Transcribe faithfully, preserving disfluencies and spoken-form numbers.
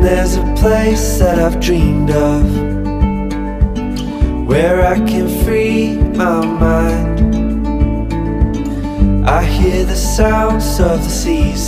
there's a place that I've dreamed of, where I can free my mind. I hear the sounds of the seas